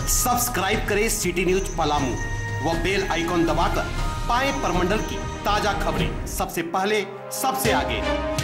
Subscribe करें city news Palamu व bell icon दबाकर पाएं प्रमंडल की ताजा खबरें सबसे पहले सबसे आगे।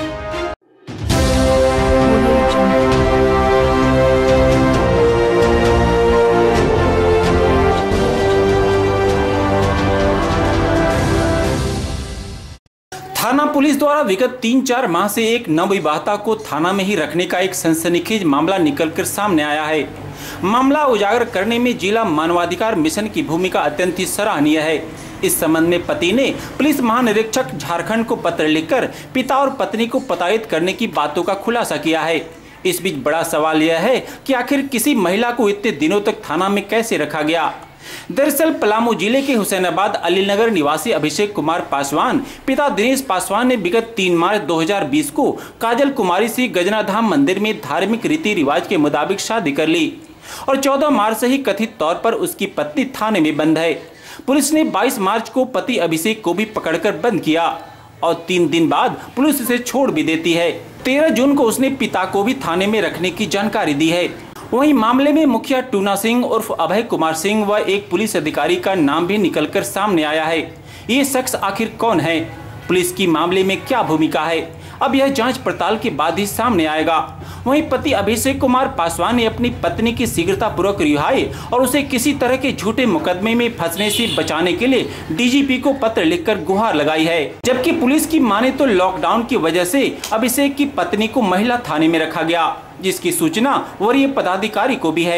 थाना पुलिस द्वारा विगत 3-4 माह से एक नवविवाहिता को थाना में ही रखने का एक सनसनीखेज मामला निकलकर सामने आया है। मामला उजागर करने में जिला मानवाधिकार मिशन की भूमिका अत्यंत ही सराहनीय है। इस संबंध में पति ने पुलिस महानिरीक्षक झारखंड को पत्र लिखकर पिता और पत्नी को प्रताड़ित करने की बातों का खुलासा किया है। इस बीच बड़ा सवाल यह है कि आखिर किसी महिला को इतने दिनों तक थाना में कैसे रखा गया। दरअसल पलामू जिले के हुसैनाबाद अलीनगर निवासी अभिषेक कुमार पासवान पिता दिनेश पासवान ने विगत 3 मार्च 2020 को काजल कुमारी से गजनाधाम मंदिर में धार्मिक रीति रिवाज के मुताबिक शादी कर ली और 14 मार्च से ही कथित तौर पर उसकी पत्नी थाने में बंद है। पुलिस ने 22 मार्च को पति अभिषेक को भी पकड़कर बंद किया और 3 दिन बाद पुलिस इसे छोड़ भी देती है। 13 जून को उसने पिता को भी थाने में रखने की जानकारी दी है। वहीं मामले में मुखिया टूना सिंह उर्फ अभय कुमार सिंह व एक पुलिस अधिकारी का नाम भी निकलकर सामने आया है। ये शख्स आखिर कौन है, पुलिस की मामले में क्या भूमिका है, अब यह जांच पड़ताल के बाद ही सामने आएगा। वहीं पति अभिषेक कुमार पासवान ने अपनी पत्नी की शीघ्रतापूर्वक रिहाई और उसे किसी तरह के झूठे मुकदमे में फंसने से बचाने के लिए डीजीपी को पत्र लिखकर गुहार लगाई है। जबकि पुलिस की माने तो लॉकडाउन की वजह से अभिषेक की पत्नी को महिला थाने में रखा गया, जिसकी सूचना वरीय पदाधिकारी को भी है।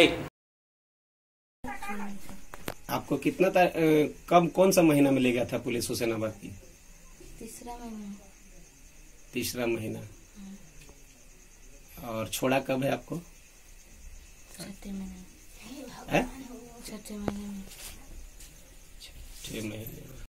आपको कितना कब कौन सा महीना में ले गया था पुलिस हुसैनाबाद की? तीसरा महीना। और छोड़ा कब है आपको? छठे महीने में।